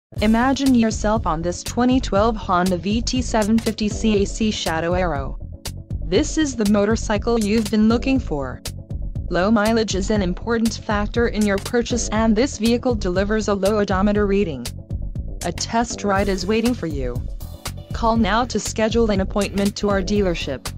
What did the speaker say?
Imagine yourself on this 2012 Honda VT750CAC Shadow Aero. This is the motorcycle you've been looking for. Low mileage is an important factor in your purchase, and this vehicle delivers a low odometer reading. A test ride is waiting for you. Call now to schedule an appointment to our dealership.